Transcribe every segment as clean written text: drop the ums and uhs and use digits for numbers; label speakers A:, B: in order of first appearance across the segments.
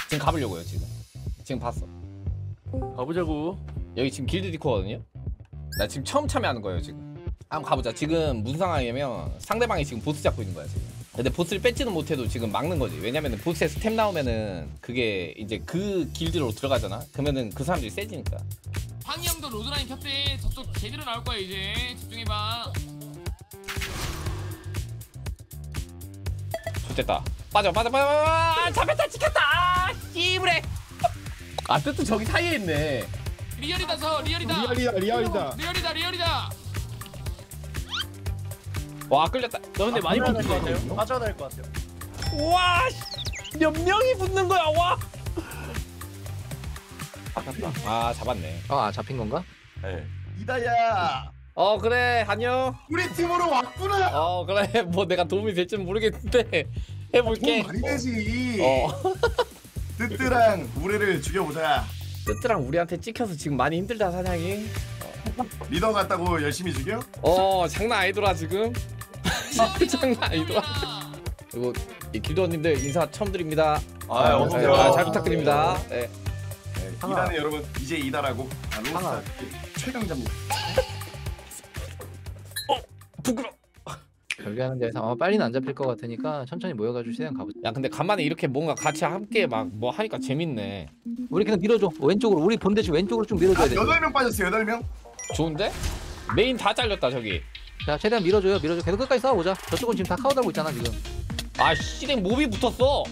A: 지금 가보려고요 지금. 지금 봤어.
B: 가보자고.
A: 여기 지금 길드 디코거든요. 나 지금 처음 참여하는 거예요 지금. 한번 가보자. 지금 무슨 상황이냐면 상대방이 지금 보스 잡고 있는 거야 지금. 근데 보스를 뺏지는 못해도 지금 막는 거지. 왜냐면은 보스에서 템 나오면은 그게 이제 그 길드로 들어가잖아. 그러면은 그 사람들이 세지니까.
C: 황희 형도 로드라인 켰대. 저쪽 제대로 나올 거야 이제. 집중해봐.
A: 좋됐다. 빠져. 잡혔다 찍혔다. 아 씨부래. 아 뜻도 저기 사이에 있네.
C: 리얼이다 서 리얼이다. 리얼이다.
A: 와 끌렸다.
B: 너 근데 많이 붙는 거 같아요? 빠져야 될 것 같아요.
A: 와 몇 명이 붙는 거야 와.
B: 아깝다.
A: 아 잡았네.
D: 아 잡힌 건가?
E: 네.
F: 이다야
A: 그래 안녕.
F: 우리 팀으로 왔구나.
A: 그래 뭐 내가 도움이 될지는 모르겠는데 해볼게.
F: 도움 많이 되지. 뜨뜨랑 우레를 죽여보자.
A: 뜨뜨랑 우리한테 찍혀서 지금 많이 힘들다 사냥이.
F: 리더 같다고 열심히 죽여?
A: 장난 아니더라 지금. 장난 아니더라. 그리고 이 길드원님들 인사 처음 드립니다.
E: 어서오세요.
A: 잘 부탁드립니다. 네.
F: 네, 이다는 여러분 이제 이다라고. 로스타 최강자입니다.
A: 부끄러.
D: 별게 하는 데서 아마 빨리는 안 잡힐 것 같으니까 천천히 모여가지고 최대한 가보자.
A: 야 근데 간만에 이렇게 뭔가 같이 함께 막 뭐 하니까 재밌네.
D: 우리 그냥 밀어줘. 왼쪽으로 우리 본대지 왼쪽으로 쭉 밀어줘야 돼.
F: 8명 빠졌어요. 8명.
A: 좋은데? 메인 다 잘렸다 저기.
D: 자 최대한 밀어줘요. 계속 끝까지 싸워보자. 저쪽은 지금 다 카우 달고 있잖아 지금.
A: 아 씨랭 몹이 붙었어.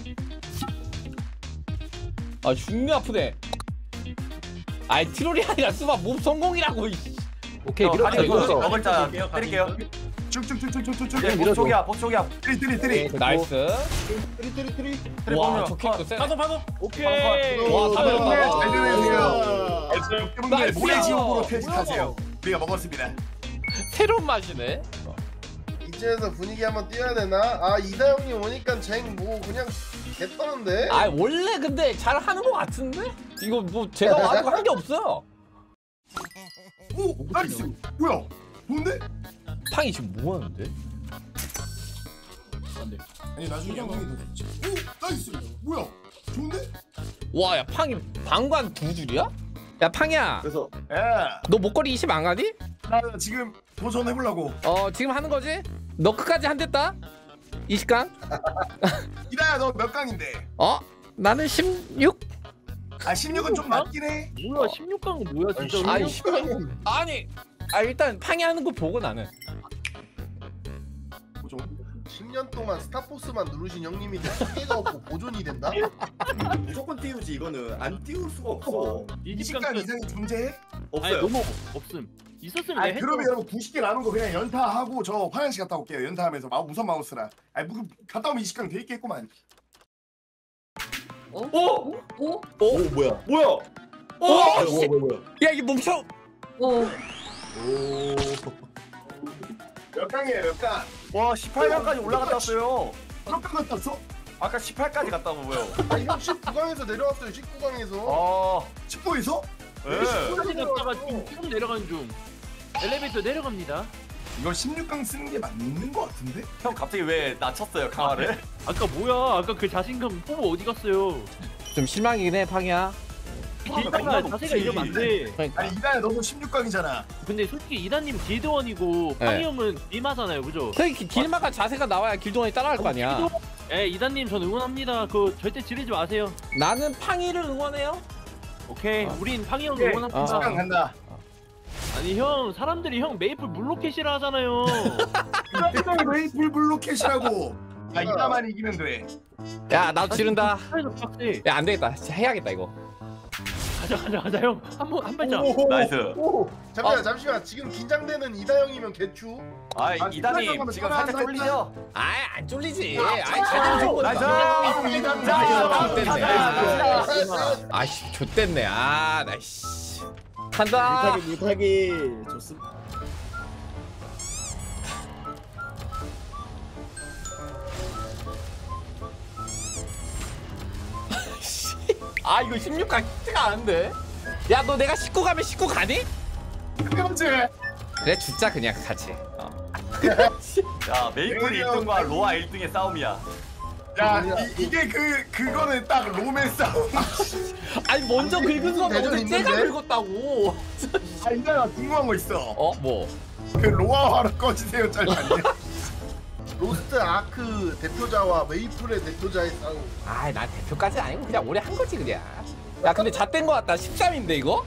A: 아 죽네 아프네. 아이 트롤이 아니라 수박 몹 성공이라고.
D: 오케이
E: 아니 이거
D: 밀어줘.
E: 먹을자 때릴게요.
F: 쭉쭉쭉쭉쭉쭉.
E: 보쪽이야.
F: 뜨리.
A: 나이스.
F: 뜨리.
A: 와 저 캐릭터 세.
B: 파도. 오케이.
A: 와, 다 들었다.
F: 잘 되네요. 여러분들 모래지옥으로 퇴직하세요. 우리가 먹었습니다.
A: 새로운 맛이네.
G: 이쯤에서 분위기 한번 띄워야 되나? 아 이다 형님 오니까 쟁 뭐 그냥 개떠는데?
A: 아 원래 근데 잘 하는 거 같은데? 이거 뭐 제가 아직 한 게 없어요.
F: 오 나이스. 뭐야? 좋은데?
A: 팡이 지금 뭐 하는데?
F: 아니 나중에 영광이 더 좋지. 오 나이스. 뭐야? 좋은데?
A: 와 야 팡이 방관 2줄이야? 야 팡이야
F: 그래서
A: 너 목걸이 20 안 가니?
F: 나 지금 도전해보려고.
A: 지금 하는 거지? 너 끝까지 한 됐다? 20강?
F: 이다야 너 몇 강인데?
A: 나는 16?
F: 아 16은 좀 낮긴 해.
B: 뭐야 16강은 뭐야 진짜.
A: 아니 16? 아니 일단 팡이 하는 거 보고 나는
G: 10년 동안 스타포스만 누르신 형님이 한계가 없고 보존이 된다?
E: 무조건 띄우지 이거는 안 띄울 수가 없어.
F: 20강 이상이 존재해?
B: 아니
E: 없어요.
B: 너무 없음. 있었으면
F: 아니
B: 내가
F: 그러면 여러분 90개 나눈 거 그냥 연타하고 저 화장실 갔다 올게요. 연타하면서 무선 마우스랑. 아니 뭐 갔다 오면 20강 돼 있겠구만.
E: 오 뭐야?
A: 야 이게 멈춰!
F: 몇 강이에요 몇 강?
E: 와 18강까지 올라갔다 왔어요.
F: 몇 강 갔다 왔어?
E: 아까 18까지 갔다 오고요.
G: 아니 형 19강에서 내려왔어요 19강에서
F: 10보에서?
E: 네.
B: 10까지 갔다가 지금 쭉 내려가는 중. 엘리베이터 내려갑니다.
F: 이거 16강 쓰는 게 맞는 거 같은데?
E: 형 갑자기 왜 낮췄어요 강화를?
B: 아까 뭐야? 아까 그 자신감 포부 어디 갔어요?
A: 좀 실망이긴 해 팡이야.
B: 길다가 자세가 이러면 안 돼.
A: 그러니까
F: 아니 이다야 너도 16강이잖아.
B: 근데 솔직히 이다님 길드원이고
A: 네.
B: 팡이 형은 이마잖아요, 그죠?
A: 길마가 자세가 나와야 길동원이 따라갈 거 아니야.
B: 예, 이다님 전 응원합니다. 그거 절대 지르지 마세요.
A: 나는 팡이를 응원해요.
B: 오케이, 우린 팡이 형
F: 오케이.
B: 응원합니다.
F: 10강 간다.
B: 아니 형, 사람들이 형 메이플 물로켓이라 하잖아요.
F: 이다야 메이플 블루캣이라고. 야 이다만 이기면 돼.
A: 야 나도 지른다.
B: 그래서 빡세.
A: 야 안되겠다. 진짜 해야겠다 이거.
B: 가자 형. 한 발짝.
E: 나이스.
G: 잠시만 지금 긴장되는 이다 형이면 개추?
E: 이단님 지금 살짝 쫄리죠?
A: 아이 안 쫄리지. 아이 제대로 준 거다.
E: 나이스.
A: 아씨 좆됐네. 나이씨. 간다.
H: 물타기 좋습니다.
A: 이거 16강 쉽지가 않은데. 야 너 내가 19 가면 19 가니?
F: 그렇지.
A: 그래 주자 그냥 같이.
E: 야 메이플 1등과 로아 1등의 싸움이야.
F: 야 이게 그거는 딱 롬의 싸움.
A: 아니 먼저 긁은 건
G: 대전
A: 어제 쟤가
G: 있는데?
A: 긁었다고.
F: 아 이거 궁금한 거 있어.
A: 어 뭐?
F: 그 로아화로 꺼지세요 짤 아니야?
G: 로스트 아크 대표자와 메이플의 대표자의 싸움.
A: 아이 난 대표까지 아니고 그냥 오래 한 거지 그냥. 야 근데 잣된 거 같다. 13인데 이거?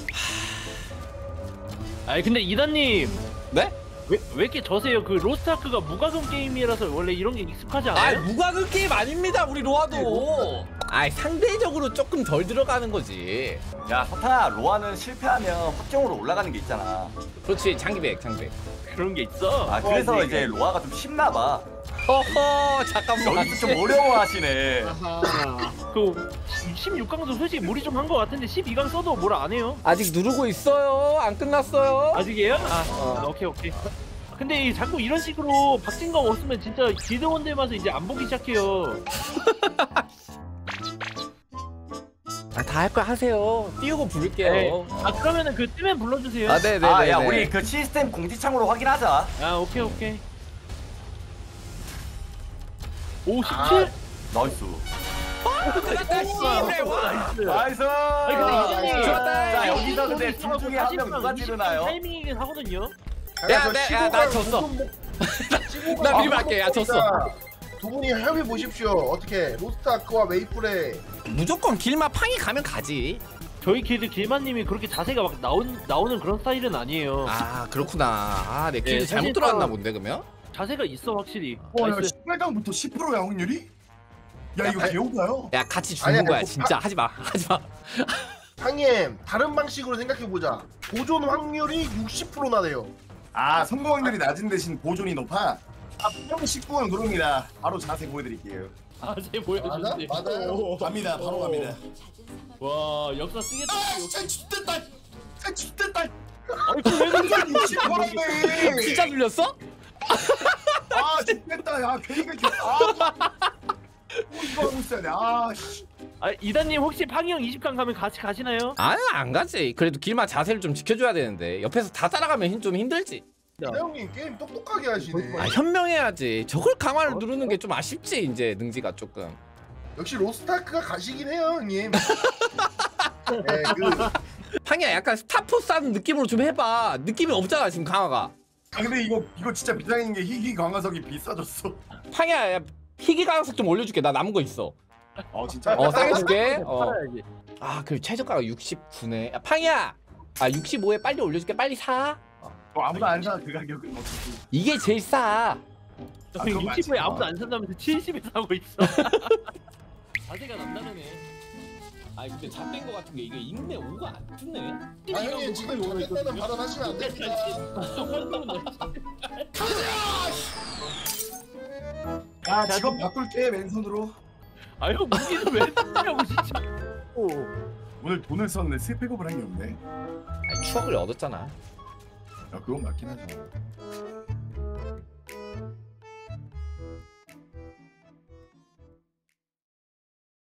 B: 아니 근데 이단님
A: 네?
B: 왜 이렇게 저세요? 그 로스트아크가 무과금 게임이라서 원래 이런 게 익숙하지
A: 아이
B: 않아요?
A: 무과금 게임 아닙니다 우리 로아도. 아이 상대적으로 조금 덜 들어가는 거지.
I: 야 서탄아, 로아는 실패하면 확정으로 올라가는 게 있잖아.
A: 그렇지 장기백.
B: 그런 게 있어.
I: 아 그래서 이제 로아가 좀 쉽나봐.
A: 허허 잠깐만.
I: 여기서 좀 어려워하시네.
B: 그 16강도 솔직히 무리 좀 한 거 같은데 12강 써도 뭐라 안 해요?
A: 아직 누르고 있어요. 안 끝났어요.
B: 아직이에요? 오케이. 근데 자꾸 이런 식으로 박진감 없으면 진짜 기대원대 와서 이제 안 보기 시작해요.
A: 다 할 거 하세요. 띄우고 부를게요.
B: 네. 그러면은 그 뜨면 불러주세요.
A: 아 네네.
I: 아 야 우리 그 시스템 공지창으로 확인하자.
B: 오케이. 오 17?
I: 나이스. 나이스.
B: 아니 근데 이전에
I: 자 여기서 근데 둘 중에 한 명 누가 찌르나요?
B: 타이밍이긴 하거든요.
A: 나 졌어. 나 미리 할게. 야 졌어.
G: 두 분이 협의 보십시오. 어떻게 로스트 아크와 메이플의
A: 무조건 길마 팡이 가면 가지.
B: 저희 길드 길마님이 그렇게 자세가 막 나오는 그런 스타일은 아니에요.
A: 아 그렇구나. 아 내 길드
B: 네,
A: 잘못
B: 사실
A: 들어왔나
B: 또-
A: 본데 그러면?
B: 자세가 있어 확실히.
F: 와, 야,
B: 나이스.
F: 18강부터 10%야 확률이? 야 이거 개오가요?
A: 야 같이 죽는
G: 아니야,
A: 거야
G: 이거
A: 진짜. 하지 마.
G: 상iem 다른 방식으로 생각해 보자. 보존 확률이 60%나 돼요.
F: 아 성공 확률이 낮은 대신 보존이 높아? 형 19강 누릅니다. 바로 자세 보여드릴게요.
B: 자세 보여주세요.
G: 맞아요.
F: 갑니다. 바로 갑니다.
B: 와 역사 쓰겠다.
F: 진짜 죽됐다. 진짜 죽됐다.
B: 아니 그왜 그래?
F: 60%네.
A: 진짜 눌렸어?
F: 아 죽됐다. 야 괜히 그렇게. 이거 하고 있어야 돼. 씨.
B: 이단님 혹시 팡이 형 20강 가면 같이 가시나요?
A: 안 가지. 그래도 길마 자세를 좀 지켜줘야 되는데 옆에서 다 따라가면 좀 힘들지.
G: 형님 게임 똑똑하게 하시네.
A: 아 현명해야지. 저걸 강화를 누르는 게 좀 아쉽지 이제 능지가 조금.
G: 역시 로스트 아크가 가시긴 해요, 형님. 네,
A: 팡이야 약간 스타포스 하는 느낌으로 좀 해봐. 느낌이 없잖아 지금 강화가.
F: 아 근데 이거 진짜 비상인 게 희귀 강화석이 비싸졌어.
A: 팡이야 야, 희귀 강화석 좀 올려줄게. 나 남은 거 있어.
F: 진짜.
A: 싸게 줄게.
B: 팔아야지.
A: 그 최저가가 69네. 야, 팡이야. 65에 빨리 올려줄게. 빨리 사.
F: 아무도 안 사 그 가격은 어차피.
A: 이게 제일 싸.
F: 그건
B: 60에
F: 맞지.
B: 아무도 안 산다면서 70에 사고 있어. 자세가 남다르네.
A: 아니 근데 잡된 거 같은 게 이게 인내 5가 안 뜨네.
G: 아 형님 지금 잘했다는 발언하시면 안 됩니다.
F: 야 직업 바꿀게 맨손으로.
B: 형 무기는 왜 쓰냐고 진짜.
F: 오늘 돈을 썼는데 스펙업을 한 게 없네.
A: 추억을 얻었잖아.
F: 야 그건 맞긴 하죠.